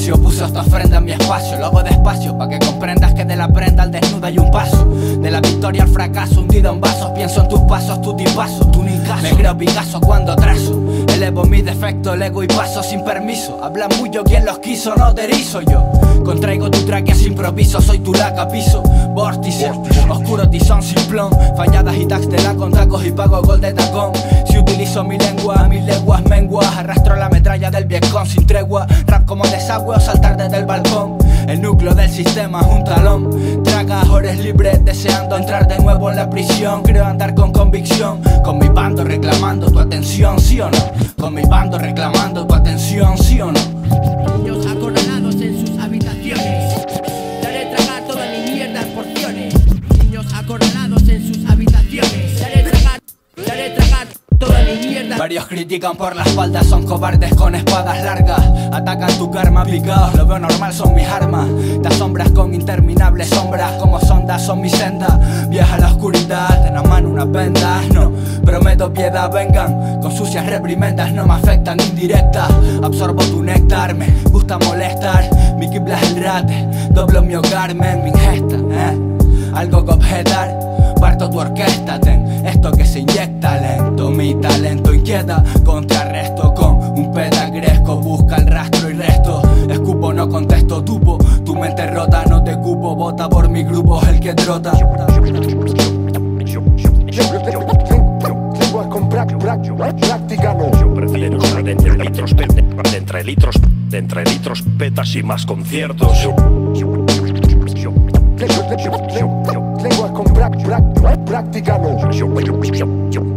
silencio, puse esta ofrenda en mi espacio. Lo hago despacio, pa' que comprendas que de la prenda al desnudo hay un paso. De la victoria al fracaso, hundido en vasos. Pienso en tus pasos, tú tipazo, tú ni caso. Me creo Picasso cuando trazo. Elevo mi defecto, el ego y paso sin permiso. Habla mucho quien los quiso, no te erizo yo. Contraigo tu tráquea sin improviso, soy tu laca, piso. Vórtice, oscuro tizón simplón. Falladas y tags de la con tacos y pago gol de tacón. Si utilizo mi lengua, mis lenguas menguas. Arrastro la metralla del Vietcong sin tregua. Rap como desagüe o saltar desde el balcón. El núcleo del sistema es un talón. Tragadores libres deseando entrar de nuevo en la prisión. Creo andar con convicción. Con mi bando reclamando tu atención, ¿sí o no? Con mi bando reclamando tu atención, ¿sí o no? Niños acorralados en sus habitaciones. Daré tragar toda mi mierda en porciones. Niños acorralados en sus habitaciones. Daré tragar toda mi mierda. Varios critican por la espalda, son cobardes con espadas largas. Atacan tu karma picados, lo veo normal, son mis armas. Te asombras con interminables sombras, como sondas son mi senda. Viaja a la oscuridad, en la mano unas vendas. No, prometo piedad, vengan con sucias reprimendas, no me afectan indirectas. Absorbo tu néctar, me gusta molestar. Mi kibla es el rate, doblo mi hogar, me mi ingesta, algo que objetar. Parto tu orquesta, ten esto que se inyecta lento. Mi talento inquieta, contrarresto con un pedagresco. Busca el rastro y resto. Escupo, no contesto, tupo. Tu mente rota, no te cupo. Vota por mi grupo, el que trota. Yo prefiero estar de entre litros, petas y más conciertos. Lenguas con práctica no.